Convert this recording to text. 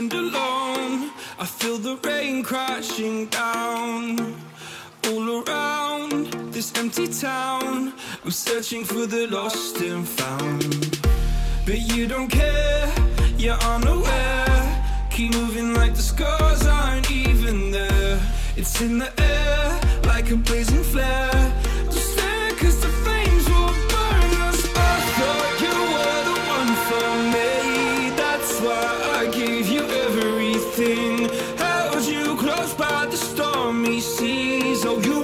stand alone. I feel the rain crashing down all around this empty town. I'm searching for the lost and found, but you don't care, you're unaware. Keep moving like the scars aren't even there. It's in the air like a blazing flare. Just stare, cause the flames will burn us. I thought you were the one for me, that's why I gave you everything. Held you close by the stormy seas. Oh, you